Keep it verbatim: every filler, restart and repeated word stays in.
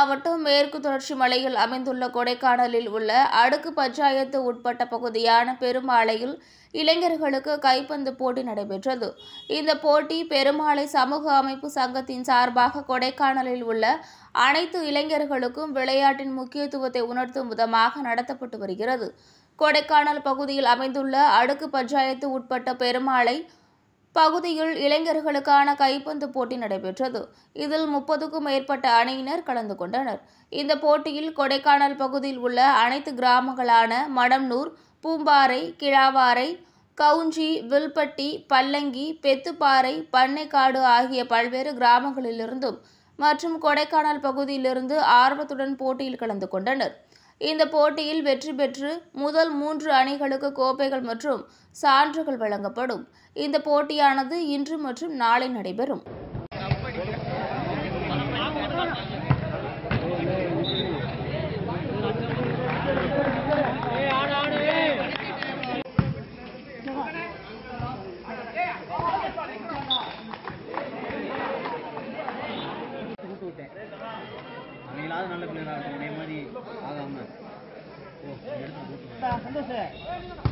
மாவட்டம் மேற்கு தொடர்ச்சி மலையில் அமைந்துள்ள கொடைக்கானலில் உள்ள அடுக்கு பஞ்சாயத்து உட்பட்ட பகுதியான பெருமாளையில் இளைஞர்களுக்கு கைப்பந்து போட்டி நடைபெற்றது. இந்த போட்டி பெருமாளை சமூக அமைப்பு சங்கத்தின் சார்பாக கொடைக்கானலில் உள்ள அனைத்து இளைஞர்களுக்கும் விளையாட்டின் முக்கியத்துவத்தை உணர்த்தும் விதமாக நடத்தப்பட்டு வருகிறது. கொடைக்கானல் பகுதியில் அமைந்துள்ள அடுக்கு பஞ்சாயத்து உட்பட்ட பெருமாளை பகுதியில் இளைஞர்களுக்கான கைப்பந்து போட்டி நடைபெற்றது. இதில் முப்பதுக்கும் மேற்பட்ட அணியினர் கலந்து கொண்டனர். இந்த போட்டியில் கொடைக்கானல் பகுதியில் உள்ள அனைத்து கிராமங்களான மடம்னூர், பூம்பாறை, கிழாவாறை, கவுஞ்சி, வில்பட்டி, பல்லங்கி, பெத்துப்பாறை, பண்ணைக்காடு ஆகிய பல்வேறு கிராமங்களிலிருந்தும் மற்றும் கொடைக்கானல் பகுதியிலிருந்து ஆர்வத்துடன் போட்டியில் கலந்து கொண்டனர். இந்த போட்டியில் வெற்றி பெற்று முதல் மூன்று அணிகளுக்கு கோப்பைகள் மற்றும் சான்றுகள் வழங்கப்படும். இந்த போட்டியானது இன்று மற்றும் நாளை நடைபெறும். நல்ல பிள்ளைங்க மாதிரி ஆகாம